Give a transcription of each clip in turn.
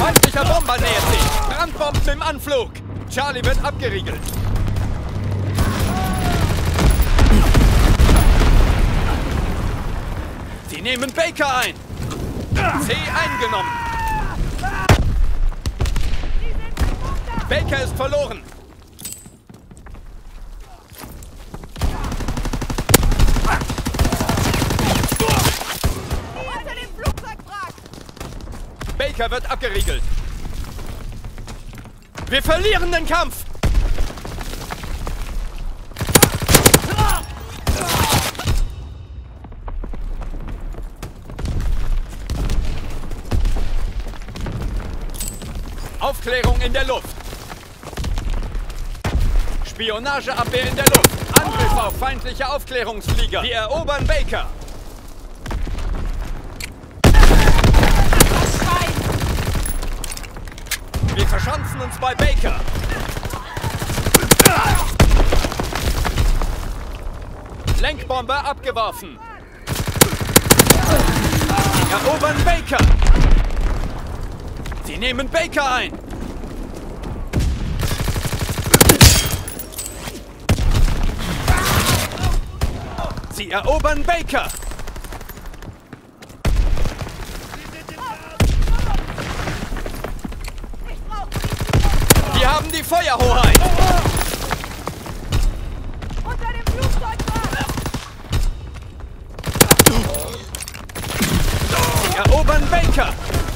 Feindlicher Bomber nähert sich. Brandbomben im Anflug. Charlie wird abgeriegelt. Sie nehmen Baker ein. C eingenommen. Baker ist verloren. Baker wird abgeriegelt. Wir verlieren den Kampf. Aufklärung in der Luft. Spionageabwehr in der Luft. Angriff auf feindliche Aufklärungsflieger. Wir erobern Baker. Wir verschanzen uns bei Baker. Lenkbombe abgeworfen. Sie erobern Baker. Sie nehmen Baker ein. Sie erobern Baker. Wir haben die Feuerhoheit. Unter dem Flugzeugwrack. Sie erobern Baker.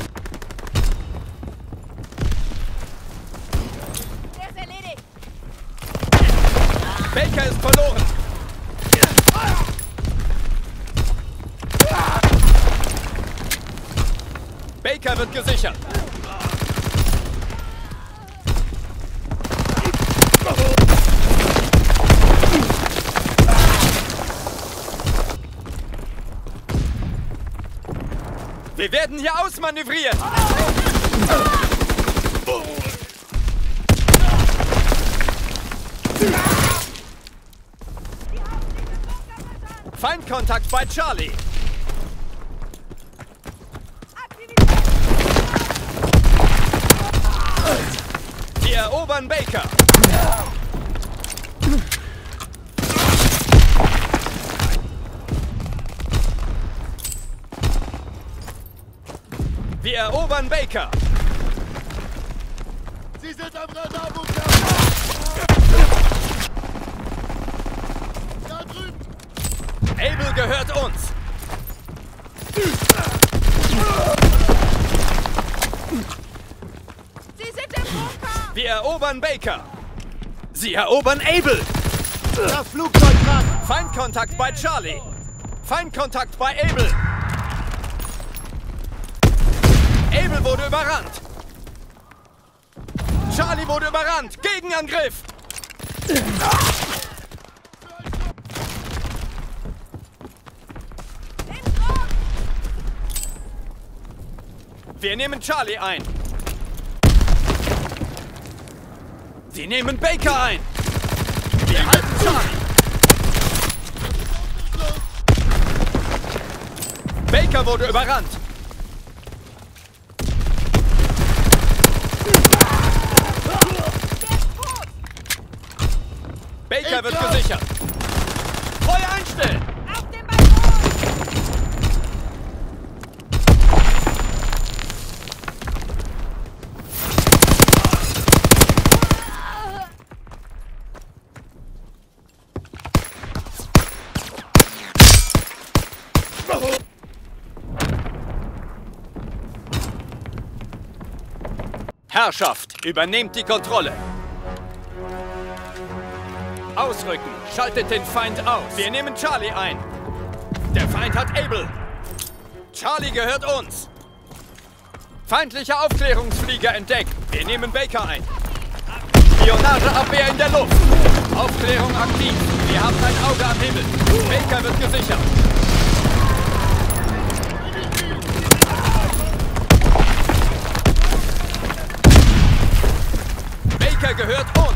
Der ist erledigt. Baker ist verloren. Baker wird gesichert. Wir werden hier ausmanövriert. Feindkontakt bei Charlie. Wir erobern Baker. Wir erobern Baker. Sie sind am Radarbunker. Da drüben. Able gehört uns. Sie sind im Bunker. Wir erobern Baker. Sie erobern Able. Das Flugzeugwrack. Feindkontakt bei Charlie. Feindkontakt bei Able. Able wurde überrannt. Charlie wurde überrannt. Gegenangriff. Wir nehmen Charlie ein. Sie nehmen Baker ein. Wir halten Charlie. Baker wurde überrannt. Baker wird gesichert. Feuer einstellen. Auf dem Balkon. Herrschaft, übernehmt die Kontrolle. Ausrücken, schaltet den Feind aus. Wir nehmen Charlie ein. Der Feind hat Able. Charlie gehört uns. Feindlicher Aufklärungsflieger entdeckt. Wir nehmen Baker ein. Spionageabwehr in der Luft. Aufklärung aktiv. Wir haben ein Auge am Himmel. Baker wird gesichert. Baker gehört uns.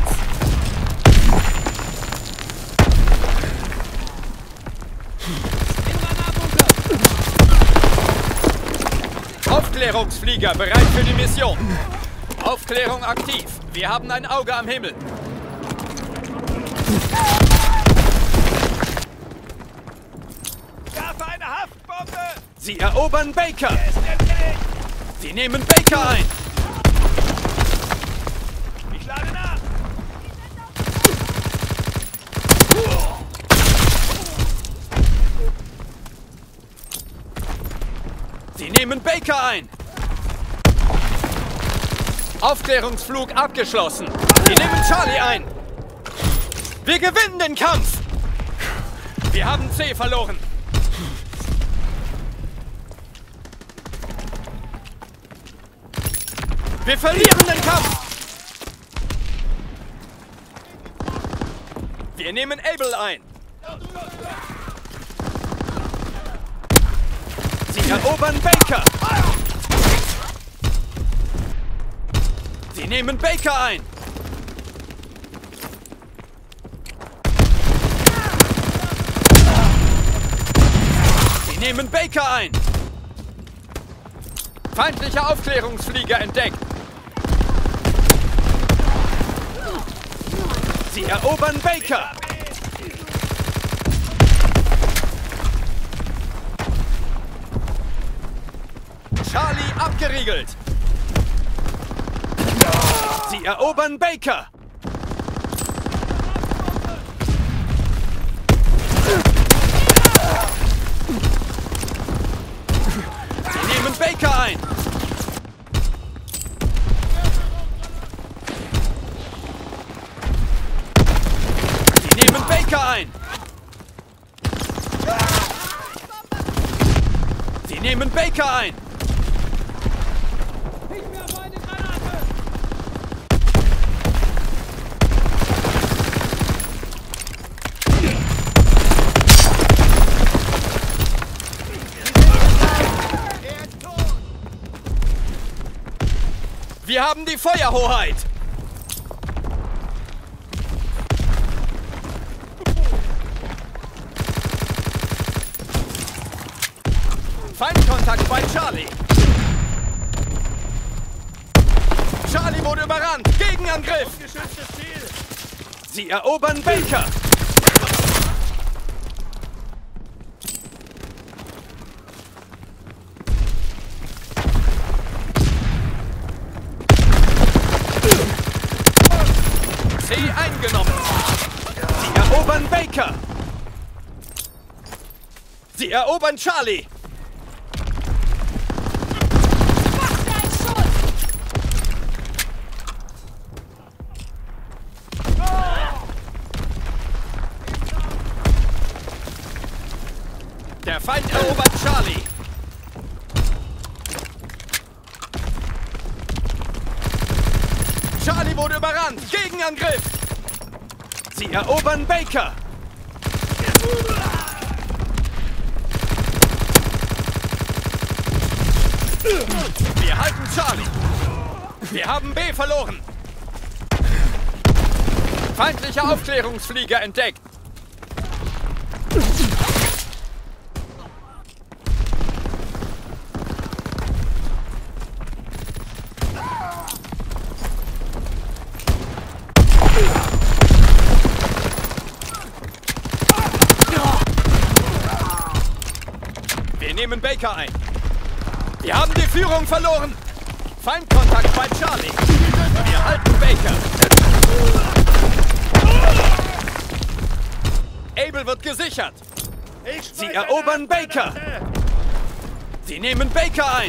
Aufklärungsflieger bereit für die Mission. Aufklärung aktiv. Wir haben ein Auge am Himmel. Werfe eine Haftbombe! Sie erobern Baker. Er ist erledigt! Sie nehmen Baker ein. Ich lade nach! Sie nehmen Baker ein. Aufklärungsflug abgeschlossen. Sie nehmen Charlie ein. Wir gewinnen den Kampf. Wir haben C verloren. Wir verlieren den Kampf. Wir nehmen Able ein. Sie erobern Baker. Sie nehmen Baker ein. Sie nehmen Baker ein. Feindlicher Aufklärungsflieger entdeckt. Sie erobern Baker. Charlie abgeriegelt. Sie erobern Baker. Sie nehmen Baker ein. Sie nehmen Baker ein. Sie nehmen Baker ein. Wir haben die Feuerhoheit. Feindkontakt bei Charlie. Charlie wurde überrannt. Gegenangriff. Geschütztes Ziel! Sie erobern Baker. C eingenommen. Sie erobern Baker. Sie erobern Charlie. Was für ein Schuss! Der Feind erobert Charlie. Charlie wurde überrannt. Gegenangriff. Sie erobern Baker. Wir halten Charlie. Wir haben B verloren. Feindlicher Aufklärungsflieger entdeckt. Wir nehmen Baker ein. Wir haben die Führung verloren. Feindkontakt bei Charlie. Wir halten Baker. Able wird gesichert. Sie erobern Baker. Sie nehmen Baker ein.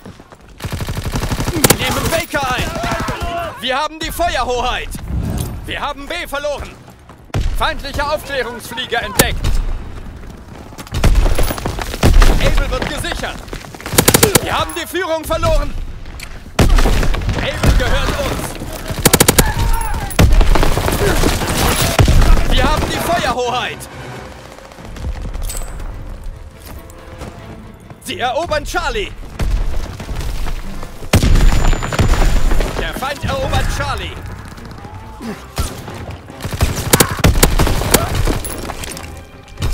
Sie nehmen Baker ein. Wir haben die Feuerhoheit. Wir haben B verloren. Feindlicher Aufklärungsflieger entdeckt. Able wird gesichert. Wir haben die Führung verloren. Able gehört uns. Wir haben die Feuerhoheit. Sie erobern Charlie. Der Feind erobert Charlie.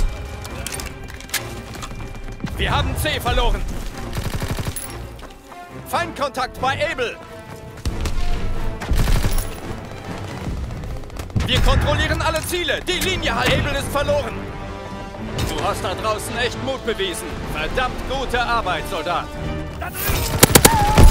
Wir haben C verloren. Feindkontakt bei Able. Wir kontrollieren alle Ziele. Die Linie halten. Able ist verloren. Du hast da draußen echt Mut bewiesen. Verdammt gute Arbeit, Soldat. Da drüben!